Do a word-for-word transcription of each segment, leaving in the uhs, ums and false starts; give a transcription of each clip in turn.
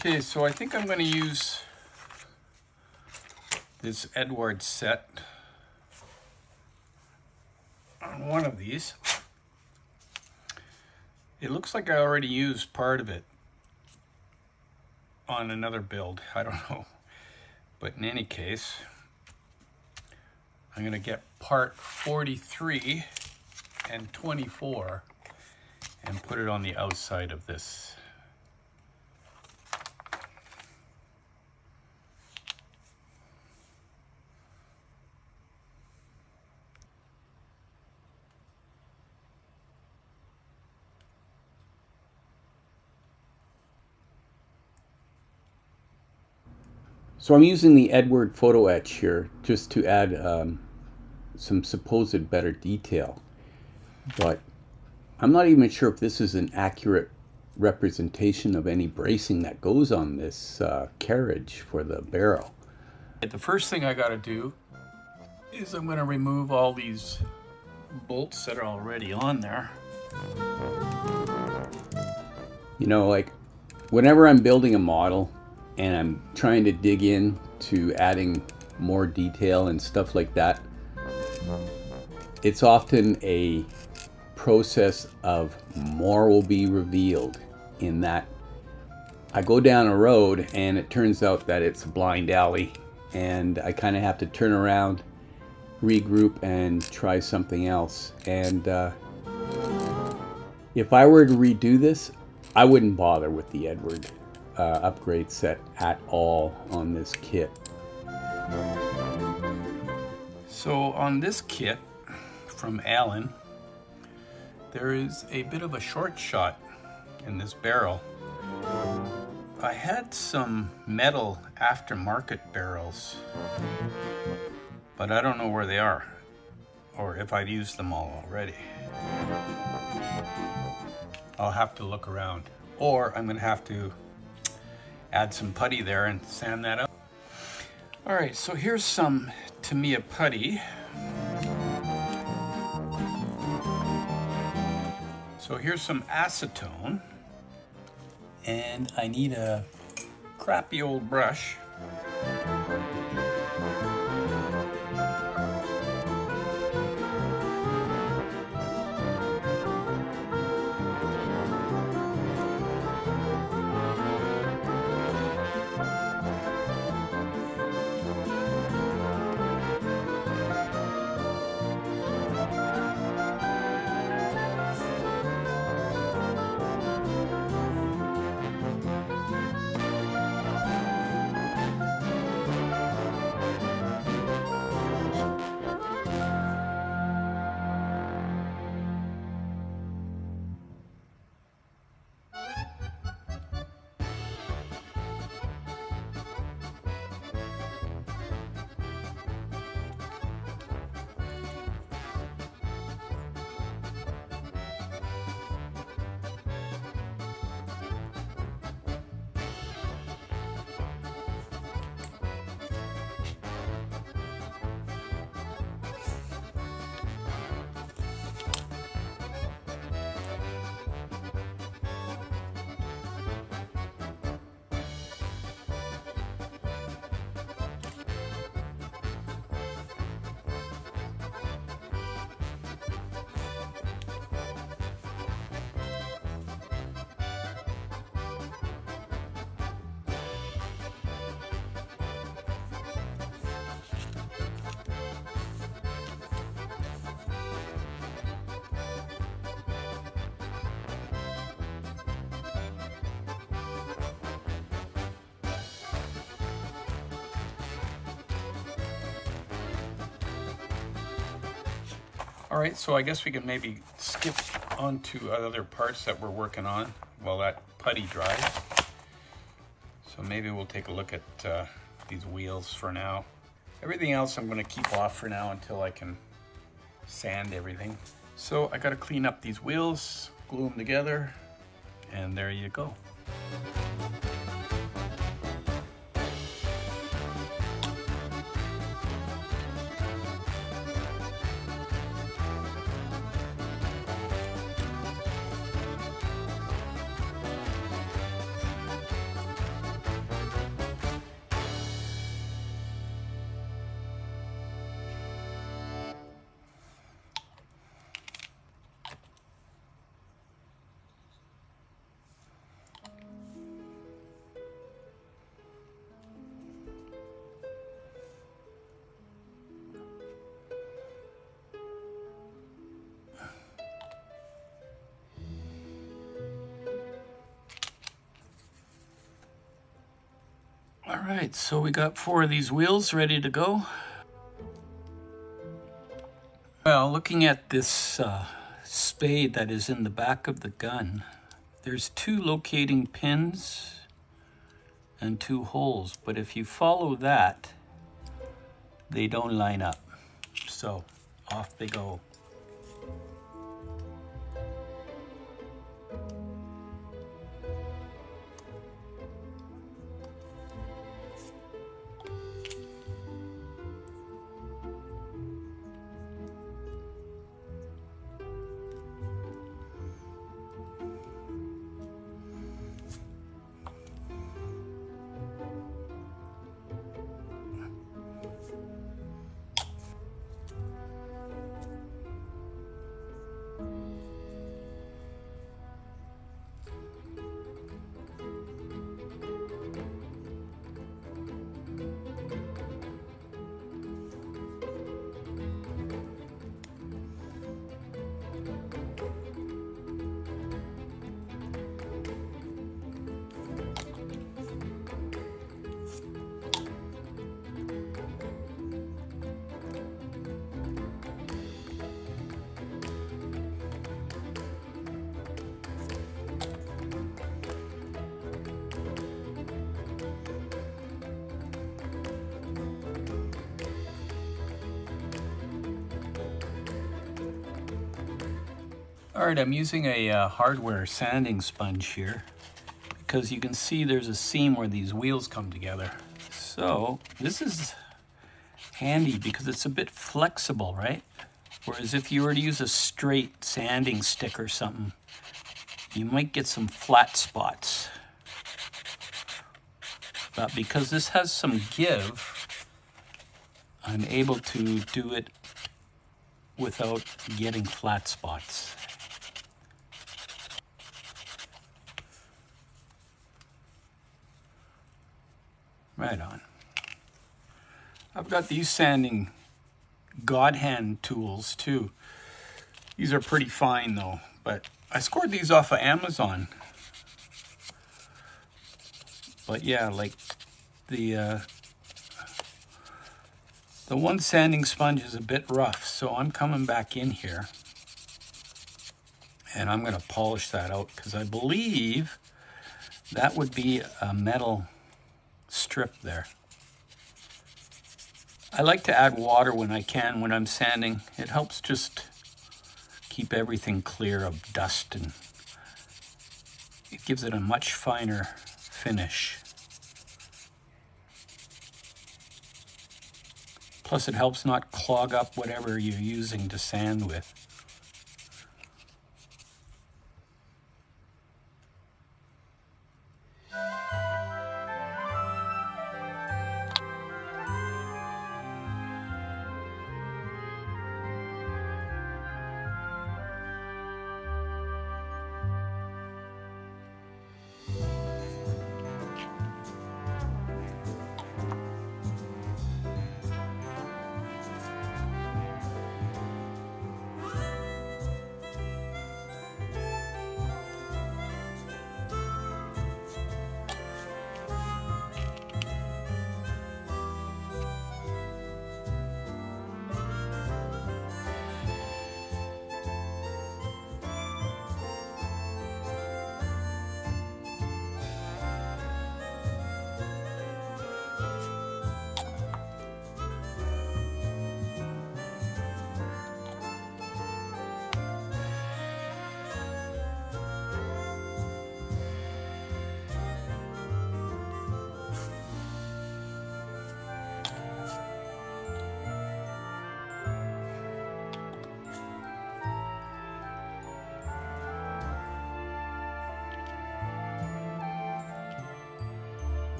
Okay, so I think I'm going to use this Edwards set on one of these. It looks like I already used part of it on another build. I don't know. But in any case, I'm going to get part forty-three and twenty-four and put it on the outside of this. So I'm using the Edward photo etch here just to add um, some supposed better detail, but I'm not even sure if this is an accurate representation of any bracing that goes on this uh, carriage for the barrel. The first thing I got to do is I'm going to remove all these bolts that are already on there. You know, like whenever I'm building a model and I'm trying to dig in to adding more detail and stuff like that, it's often a process of more will be revealed, in that I go down a road and it turns out that it's a blind alley and I kind of have to turn around, regroup, and try something else. And uh, if I were to redo this, I wouldn't bother with the Edward uh, upgrade set at all on this kit. So on this kit from Allen, there is a bit of a short shot in this barrel. I had some metal aftermarket barrels, but I don't know where they are or if I've used them all already. I'll have to look around, or I'm gonna have to add some putty there and sand that up. All right, so here's some Tamiya putty. So here's some acetone, and I need a crappy old brush. All right, so I guess we can maybe skip on to other parts that we're working on while that putty dries. So maybe we'll take a look at uh, these wheels for now. Everything else I'm gonna keep off for now until I can sand everything. So I gotta clean up these wheels, glue them together, and there you go. All right, so we got four of these wheels ready to go. Well, looking at this uh, spade that is in the back of the gun, there's two locating pins and two holes, but if you follow that, they don't line up. So off they go. All right, I'm using a uh, hardware sanding sponge here because you can see there's a seam where these wheels come together. So this is handy because it's a bit flexible, right? Whereas if you were to use a straight sanding stick or something, you might get some flat spots. But because this has some give, I'm able to do it without getting flat spots. Right on. I've got these sanding God hand tools too. These are pretty fine though, but I scored these off of Amazon. But yeah, like the uh, the one sanding sponge is a bit rough, so I'm coming back in here and I'm gonna polish that out because I believe that would be a metal strip there. I like to add water when I can when I'm sanding. It helps just keep everything clear of dust and it gives it a much finer finish. Plus it helps not clog up whatever you're using to sand with.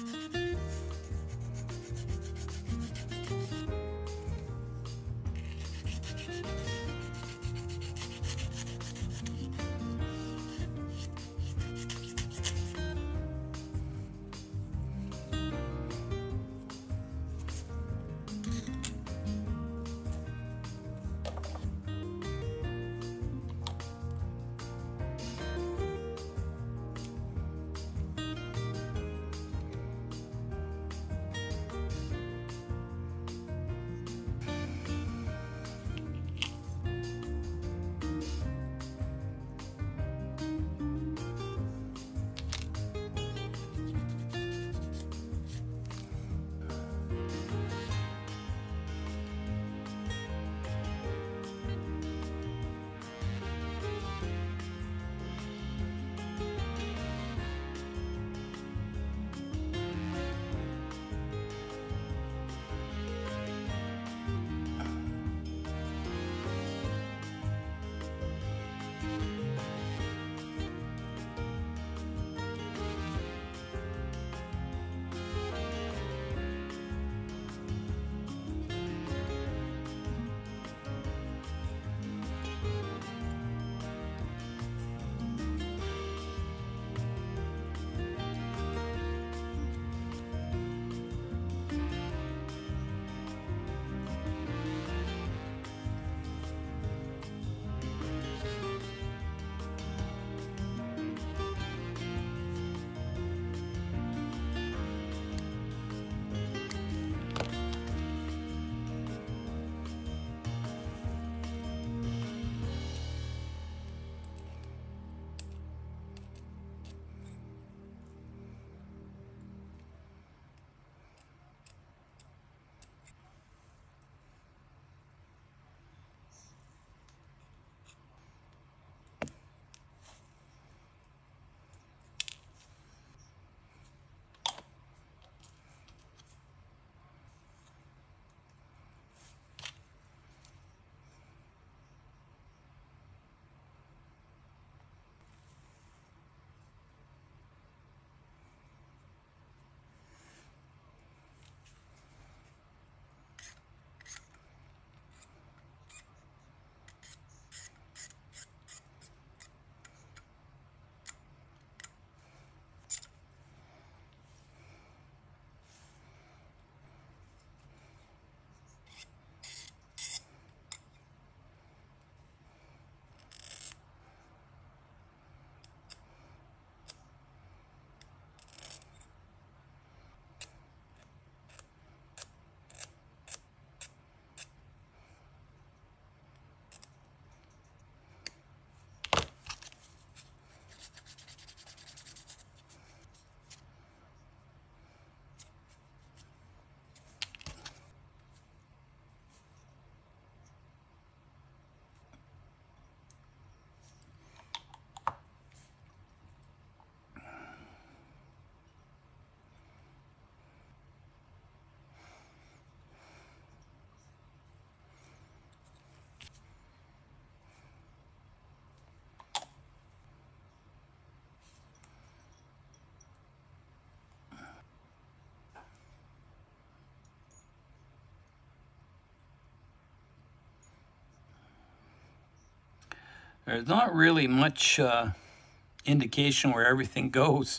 There's not really much uh, indication where everything goes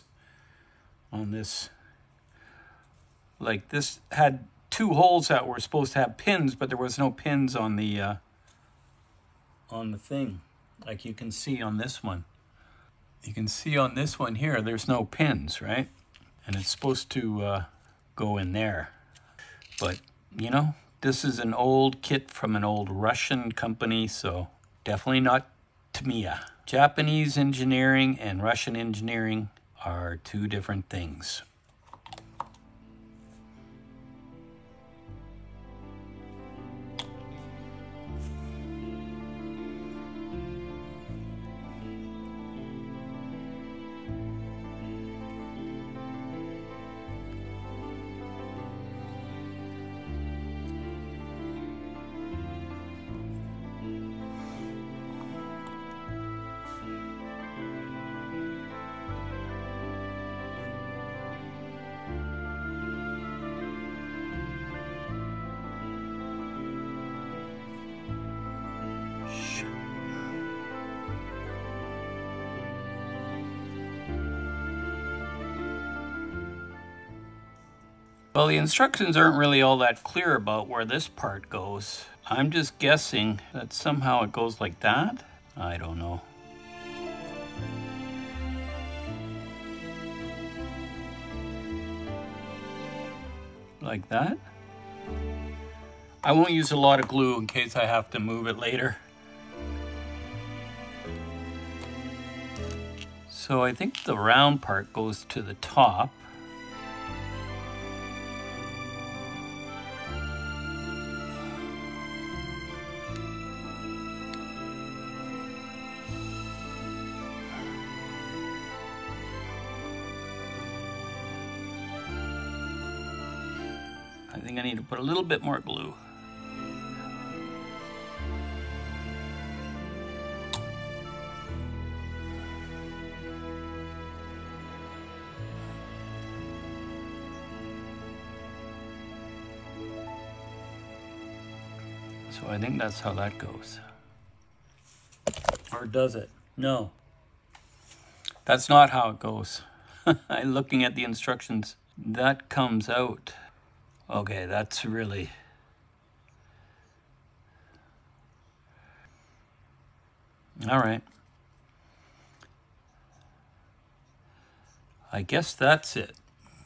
on this. Like this had two holes that were supposed to have pins, but there was no pins on the uh, on the thing, like you can see on this one. You can see on this one here, there's no pins, right? And it's supposed to uh, go in there. But, you know, this is an old kit from an old Russian company, so definitely not Tamiya. Japanese engineering and Russian engineering are two different things. Well, the instructions aren't really all that clear about where this part goes. I'm just guessing that somehow it goes like that. I don't know. Like that. I won't use a lot of glue in case I have to move it later. So I think the round part goes to the top. I think I need to put a little bit more glue. So I think that's how that goes. Or does it? No. That's not how it goes. I'm looking at the instructions. That comes out. Okay, that's really... All right. I guess that's it.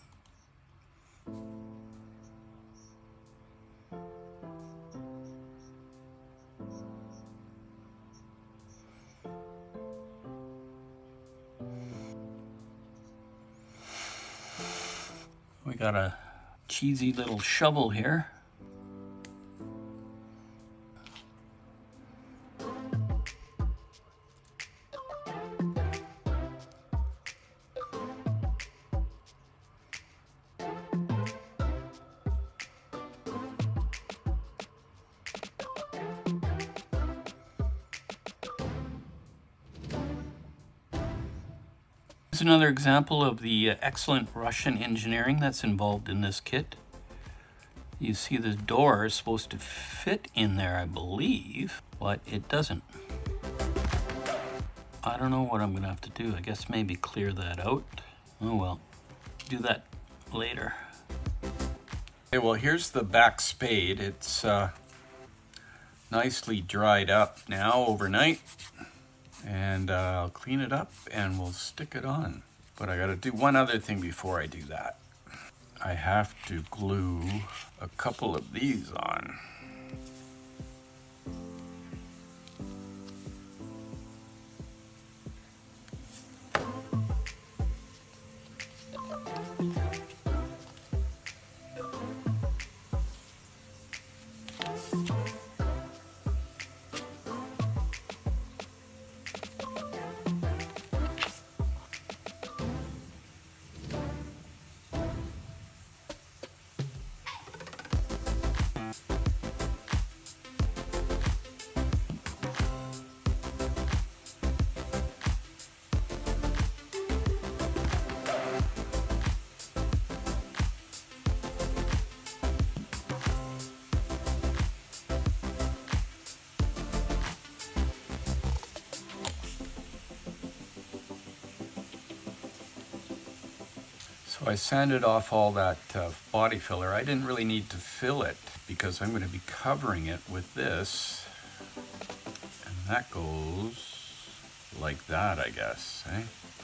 We got a cheesy little shovel here. Here's another example of the excellent Russian engineering that's involved in this kit. You see the door is supposed to fit in there, I believe, but it doesn't. I don't know what I'm gonna have to do. I guess maybe clear that out. Oh well, do that later. Okay, well here's the back spade. It's uh, nicely dried up now overnight. And uh, I'll clean it up and we'll stick it on. But I gotta do one other thing before I do that. I have to glue a couple of these on. So I sanded off all that uh, body filler. I didn't really need to fill it because I'm going to be covering it with this. And that goes like that, I guess, eh?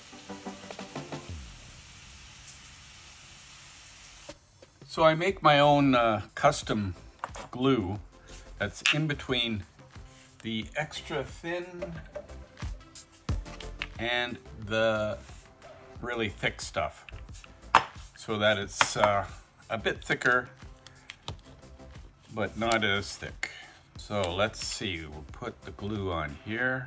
So I make my own uh, custom glue that's in between the extra thin and the really thick stuff, so that it's uh, a bit thicker, but not as thick. So let's see, we'll put the glue on here.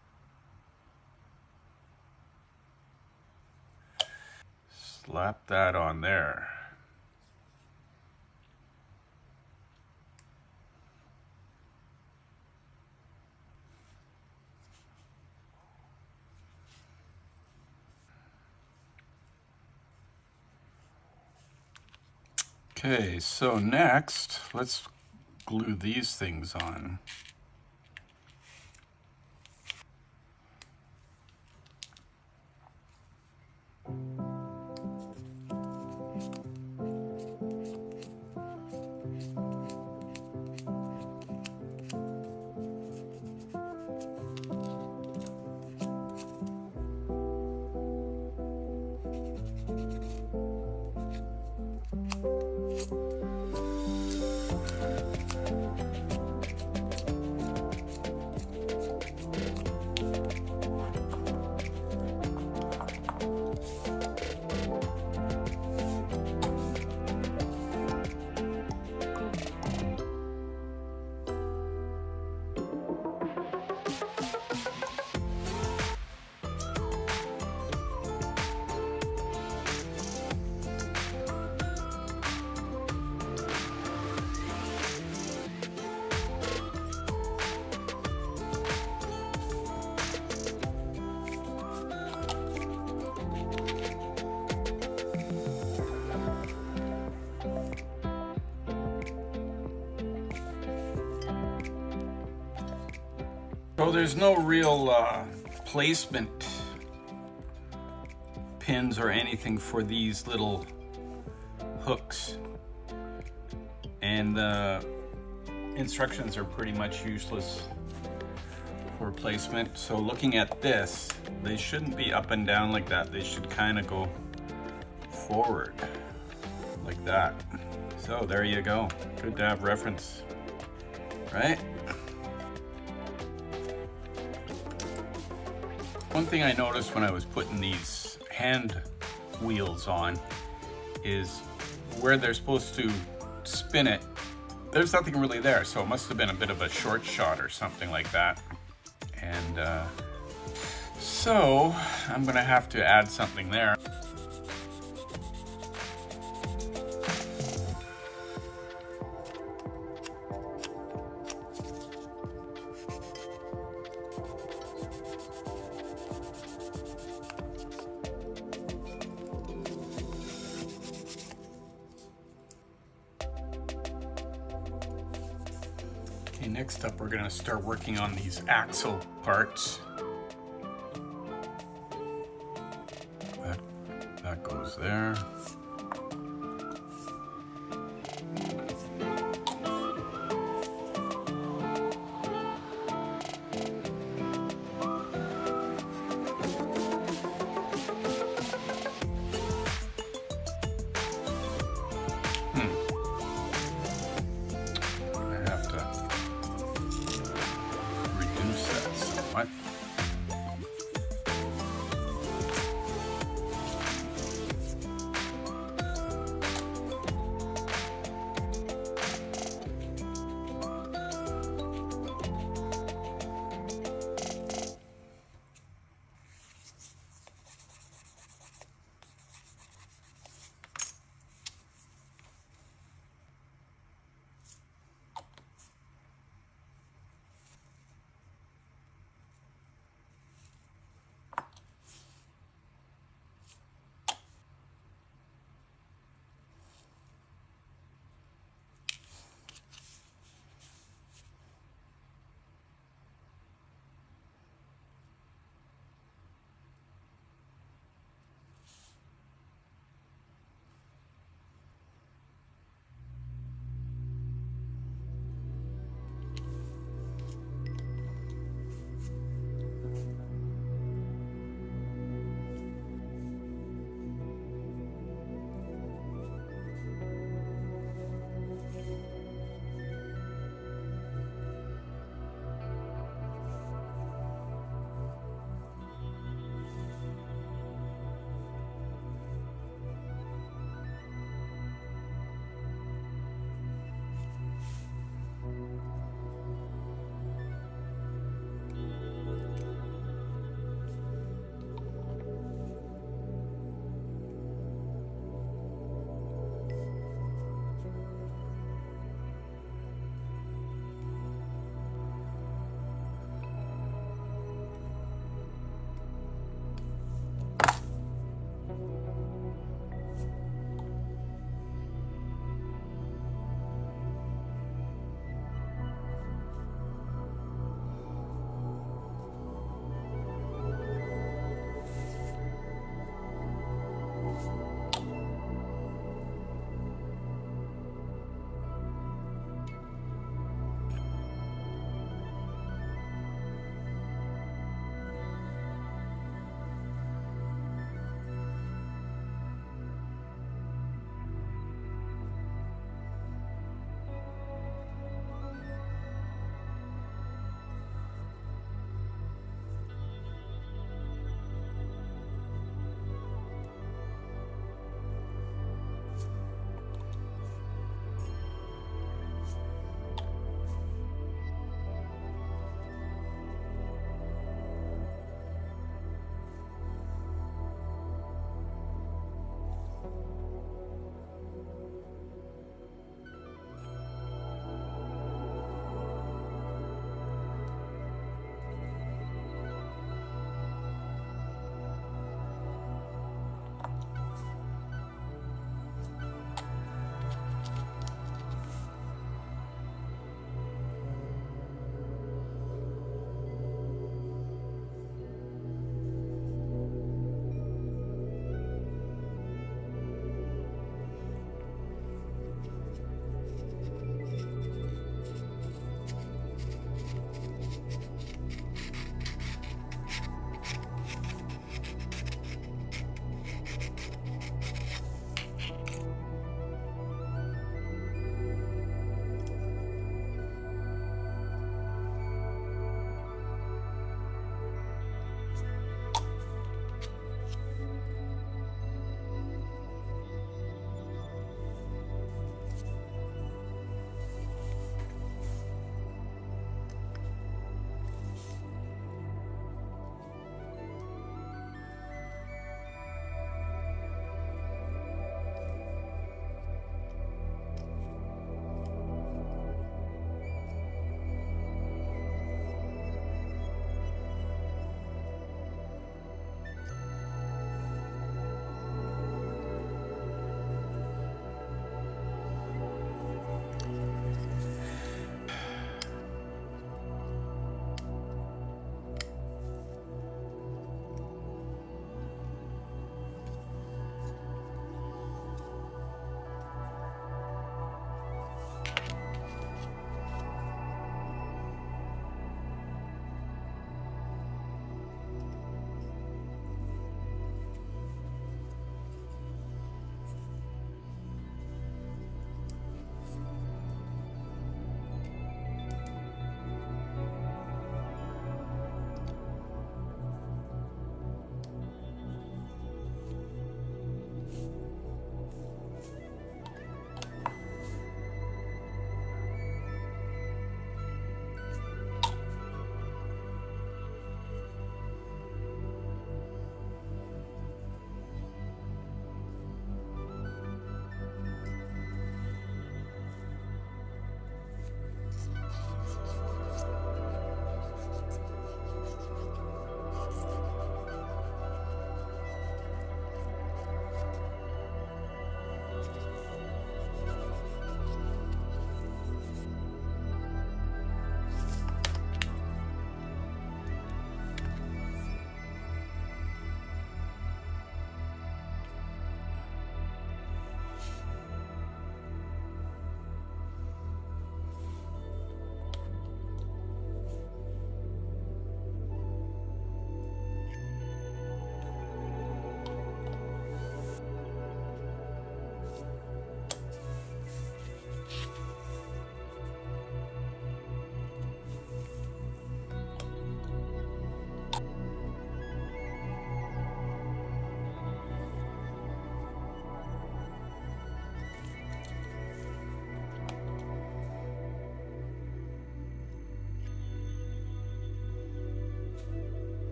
Slap that on there. Okay, so next, let's glue these things on. So there's no real uh, placement pins or anything for these little hooks, and the instructions are pretty much useless for placement. So looking at this, they shouldn't be up and down like that. They should kind of go forward like that. So there you go. Good to have reference, right? One thing I noticed when I was putting these hand wheels on is where they're supposed to spin it, there's nothing really there. So it must have been a bit of a short shot or something like that. And uh, so I'm gonna have to add something there. Okay, next up we're gonna start working on these axle parts. That, that goes there. What?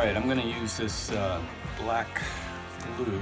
right, I'm going to use this uh, black glue.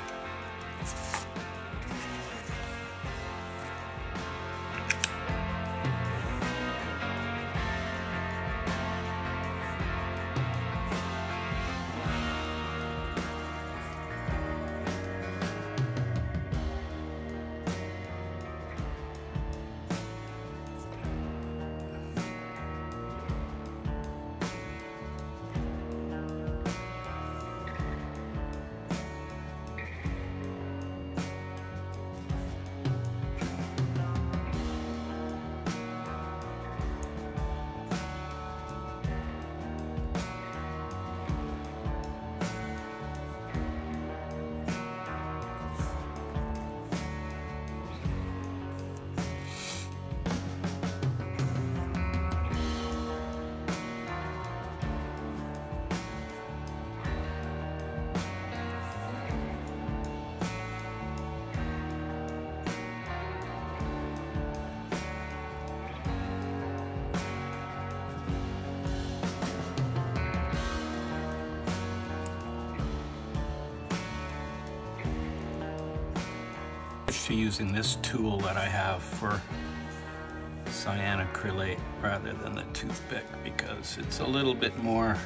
To using this tool that I have for cyanocrylate rather than the toothpick because it's a little bit more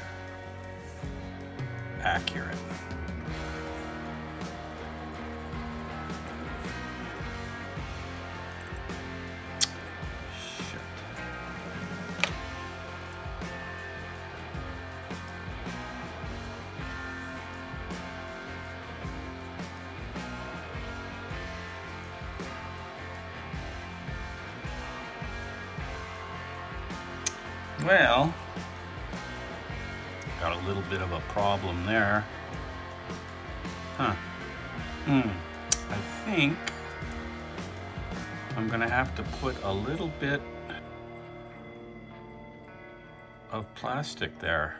accurate. Well, got a little bit of a problem there. Huh. Hmm. I think I'm gonna have to put a little bit of plastic there.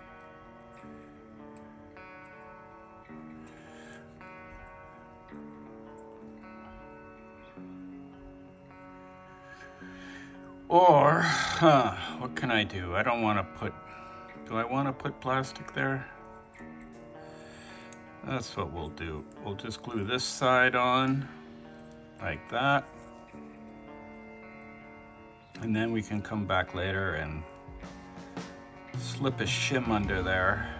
Or, huh, what can I do? I don't want to put, do I want to put plastic there? That's what we'll do. We'll just glue this side on, like that. And then we can come back later and slip a shim under there.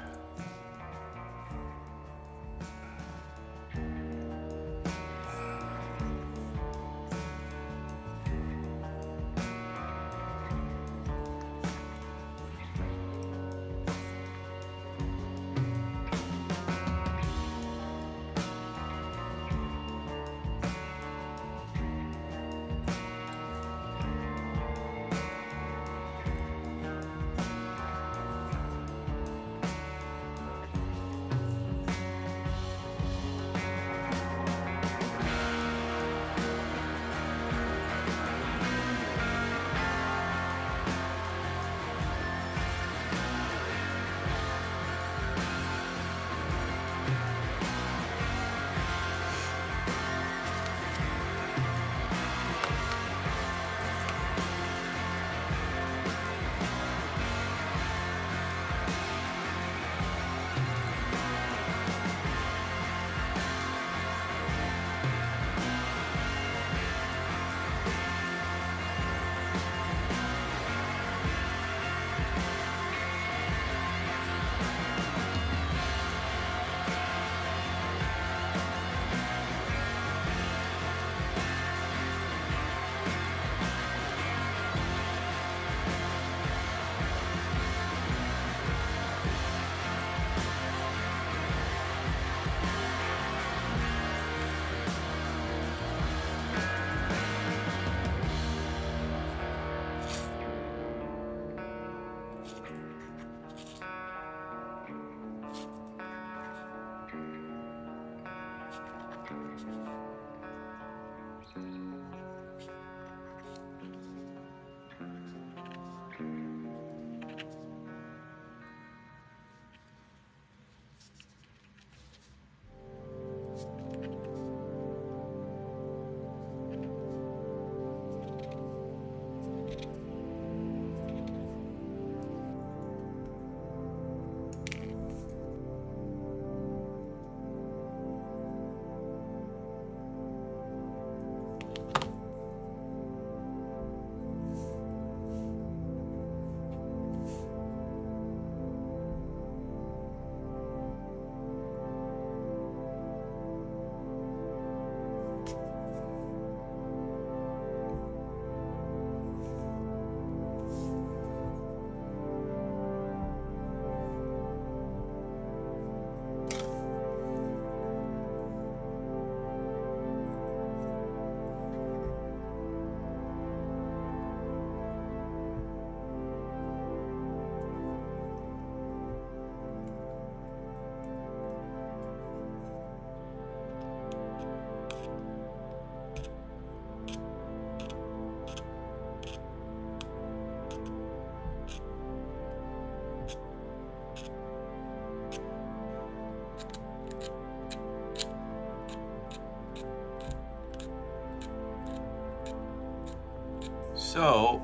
So,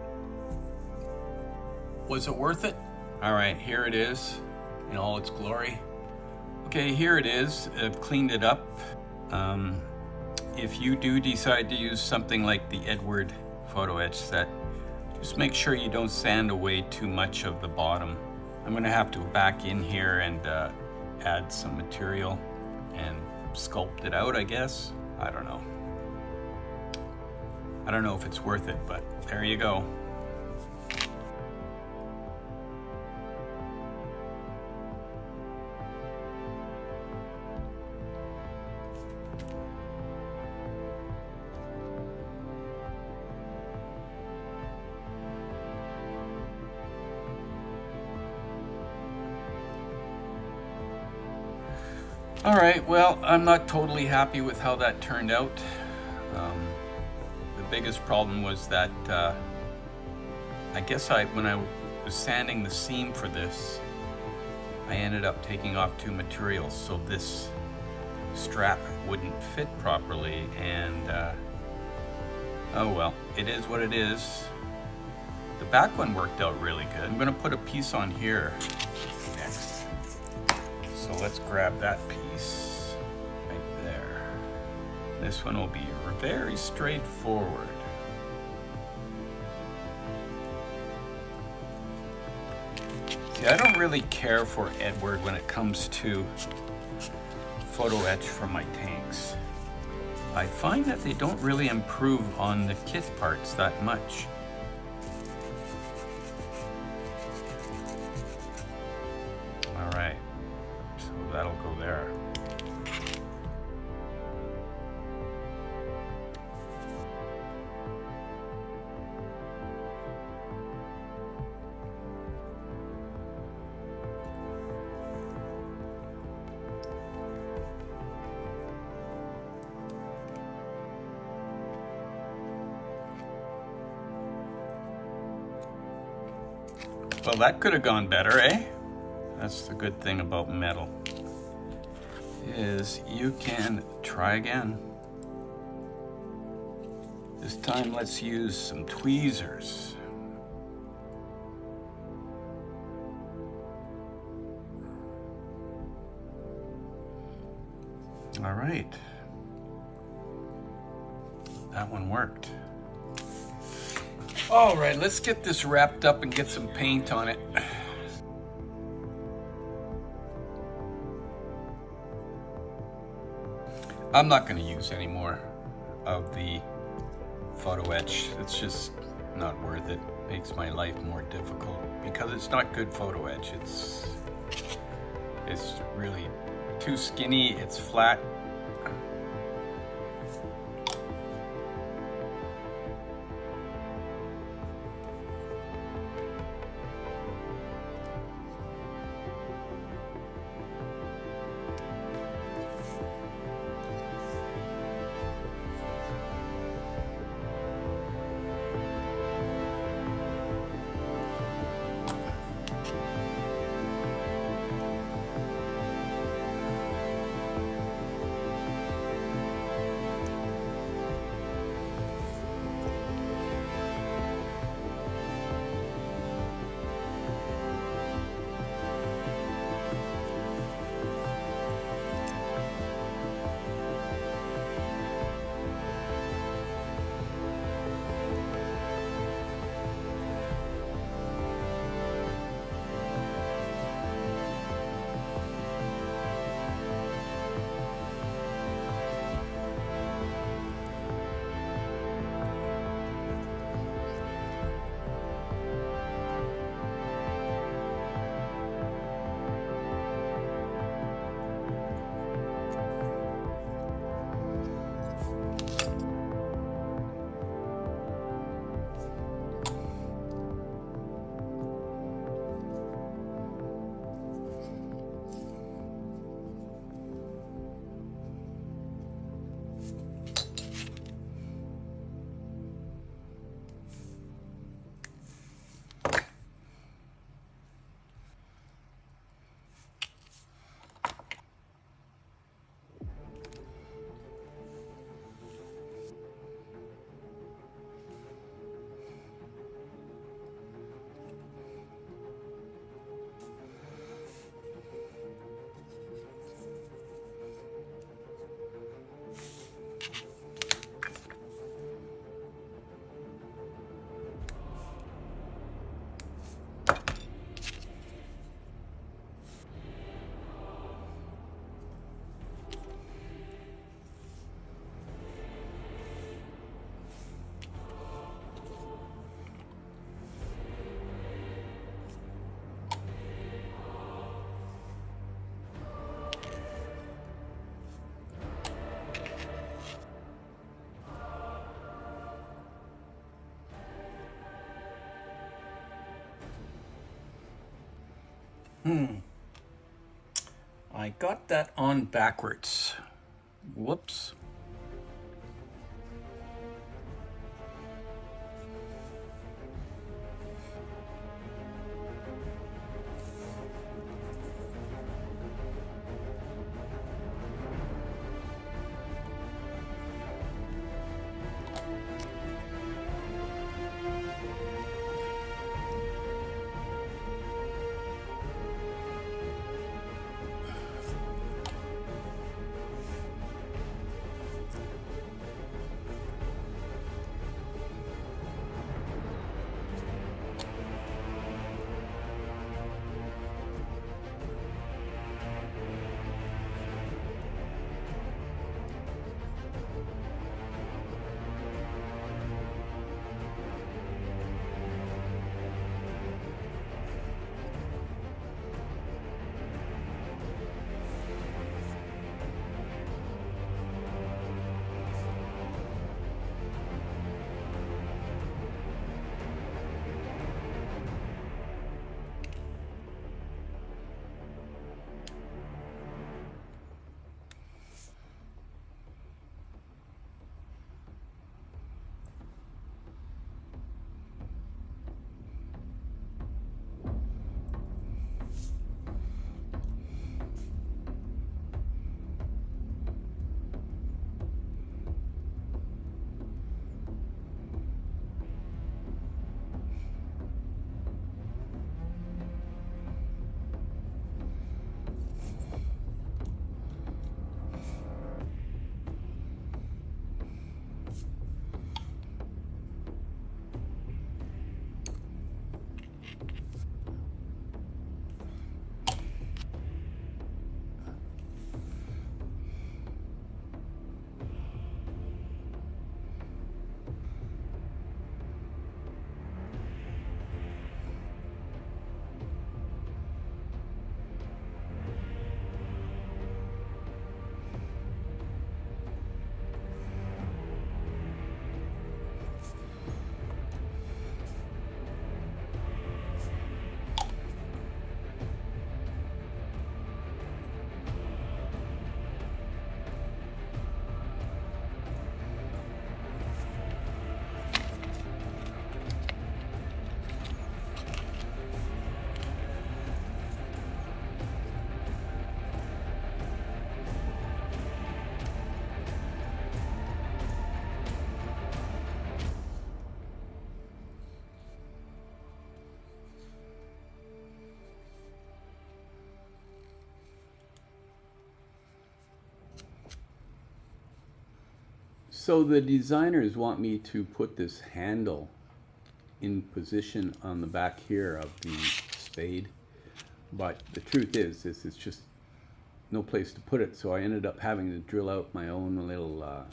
was it worth it? All right, here it is in all its glory. Okay, here it is. I've cleaned it up. Um, if you do decide to use something like the Edward photo etch set, just make sure you don't sand away too much of the bottom. I'm gonna have to go back in here and uh, add some material and sculpt it out, I guess. I don't know. I don't know if it's worth it, but there you go. All right, well, I'm not totally happy with how that turned out. Um, the biggest problem was that uh, I guess I, when I was sanding the seam for this, I ended up taking off two materials, so this strap wouldn't fit properly, and uh, oh well, it is what it is. The back one worked out really good. I'm gonna put a piece on here next. So let's grab that piece right there. This one will be very straightforward. See, I don't really care for Edward when it comes to photo etch for my tanks. I find that they don't really improve on the kit parts that much. All right, so that'll go there. Well, that could have gone better, eh? That's the good thing about metal, is you can try again. This time, let's use some tweezers. All right. That one worked. All right, let's get this wrapped up and get some paint on it. I'm not going to use any more of the photo etch. It's just not worth it. It makes my life more difficult because it's not good photo etch. It's, it's really too skinny, it's flat. I got that on backwards. Whoops. So the designers want me to put this handle in position on the back here of the spade, but the truth is, is it's just no place to put it, so I ended up having to drill out my own little uh,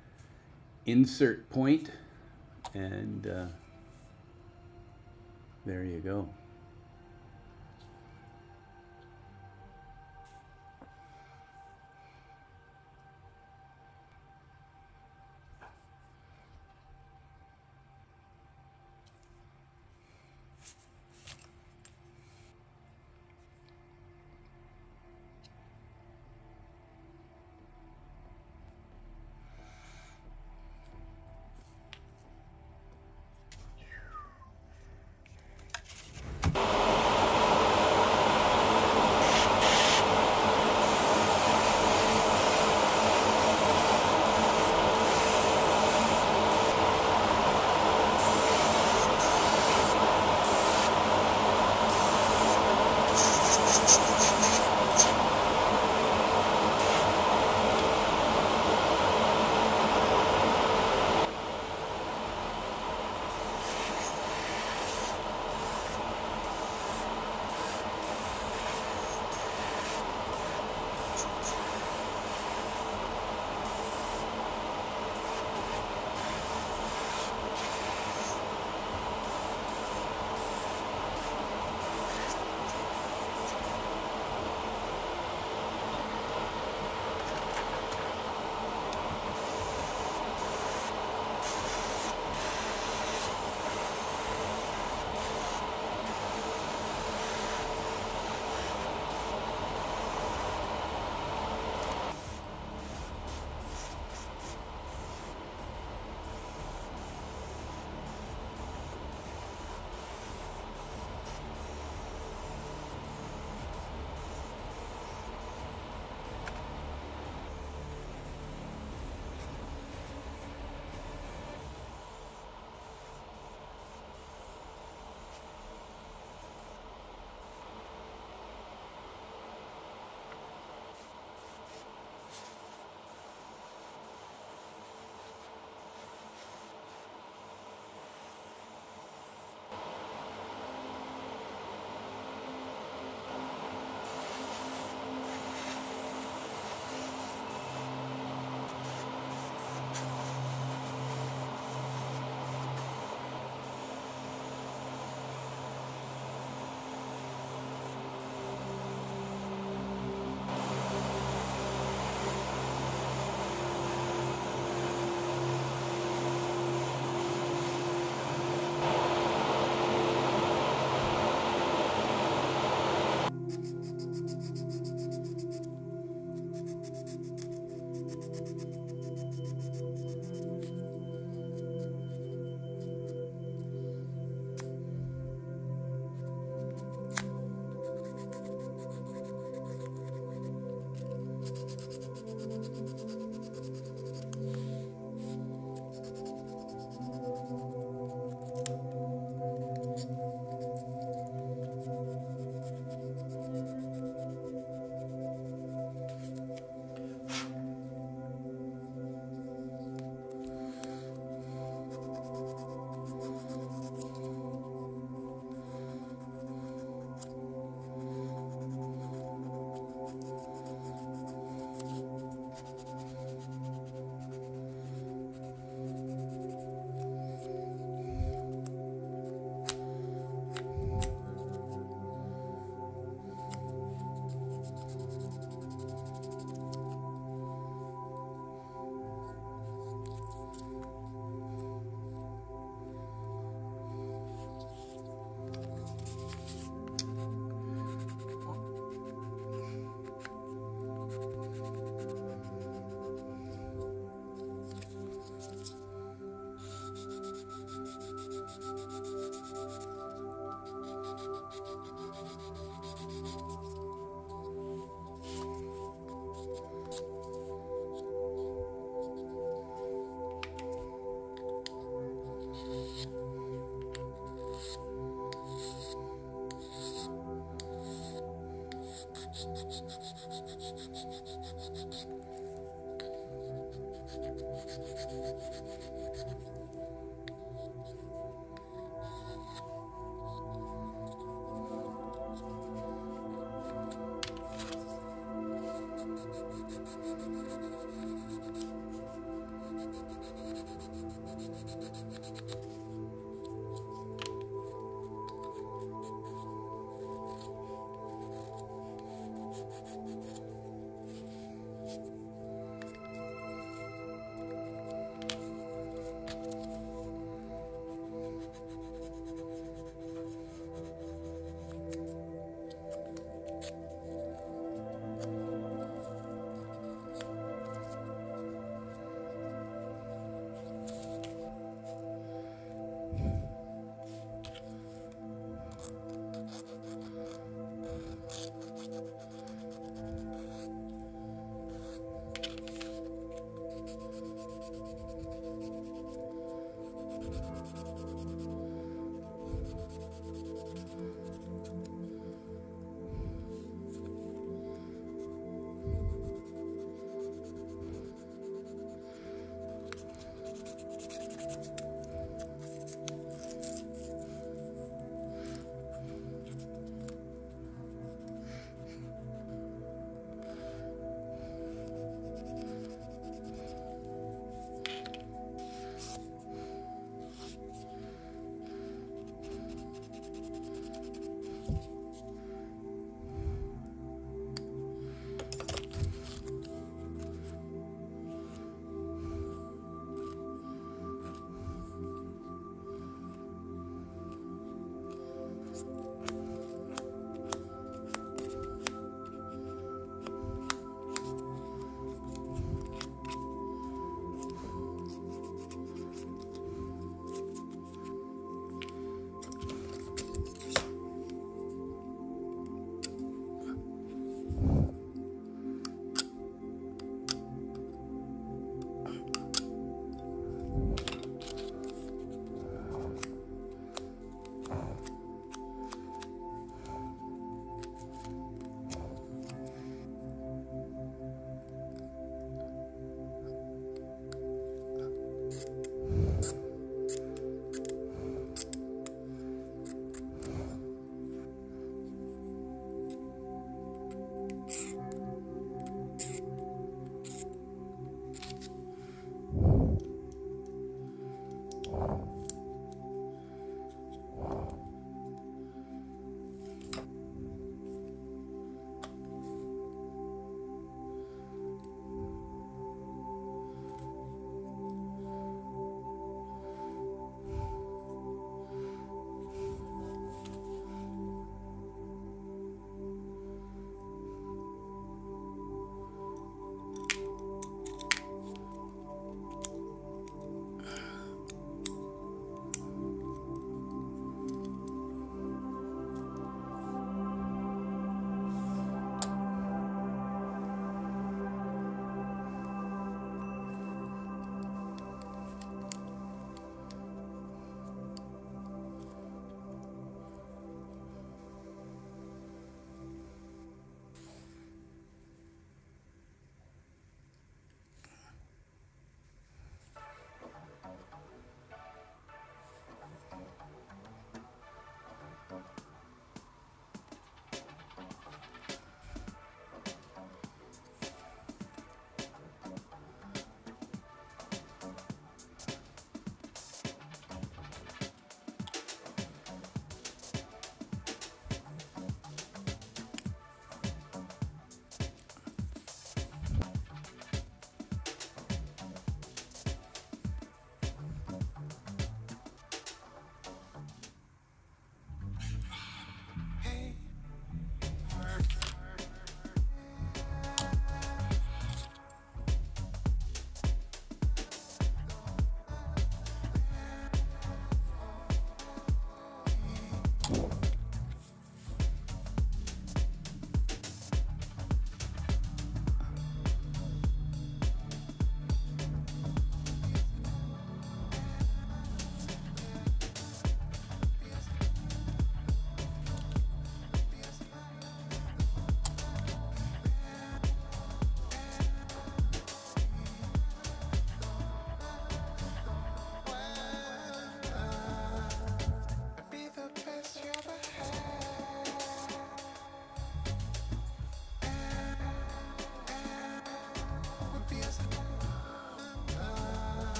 insert point, and uh, there you go.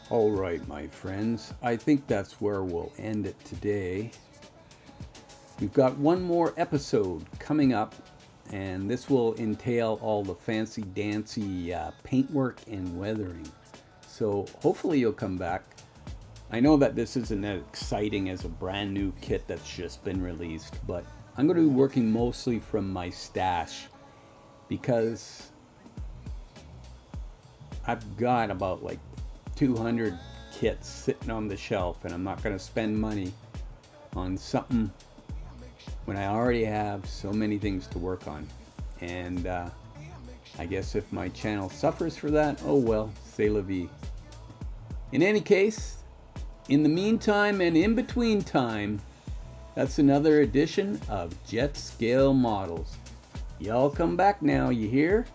All right, my friends, I think that's where we'll end it today. We've got one more episode coming up, and this will entail all the fancy dancy uh, paintwork and weathering. So hopefully you'll come back. I know that this isn't as exciting as a brand new kit that's just been released, but I'm going to be working mostly from my stash because I've got about like two hundred kits sitting on the shelf, and I'm not going to spend money on something when I already have so many things to work on. And uh, I guess if my channel suffers for that, oh well, c'est la vie. In any case, in the meantime and in between time, that's another edition of Jet Scale Models. Y'all come back now, you hear?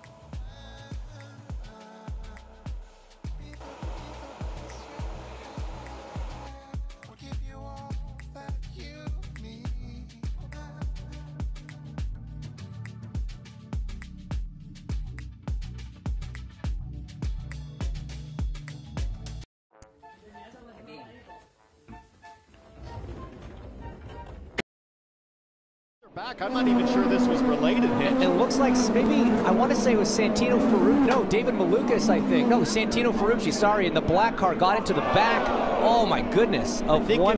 Back. I'm not even sure this was related. It, it looks like maybe, I want to say it was Santino Ferrucci. No, David Malukas, I think. No, Santino Ferrucci, sorry. And the black car got into the back. Oh my goodness. Of one.